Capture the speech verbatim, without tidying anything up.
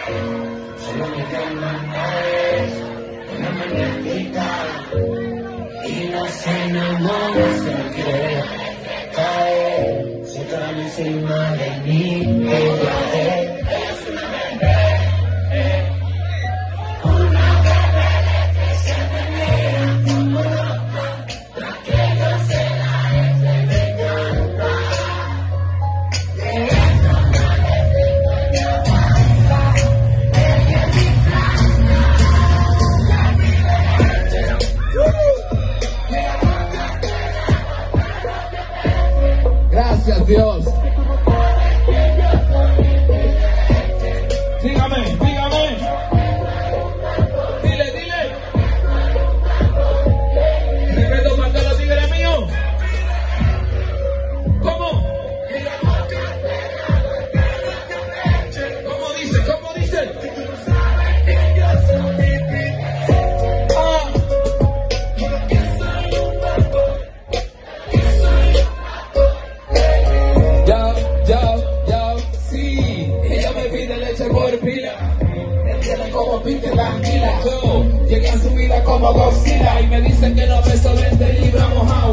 Solo me llaman a eso, una mañanita. Y no se enamora, se quiere caer. Se cae encima de mí, ella es, es una bebé. Una bebé que siempre mira como loca. La que yo se la es de mi encanta. De esto no necesito ni aguanta. Ella es mi planta. La vida es Gracias, Dios. Dígame, dígame. Dile, dile. Respeto para todos los tigres míos. ¿Cómo? ¿Cómo dice? ¿Cómo dice? Ah. Yo, yo, yo, sí. Ella me pide leche por pila. Me tiene como Peter tranquila. Yo llegué a su vida como Godzilla y me dicen que no me sobre este libro mojado.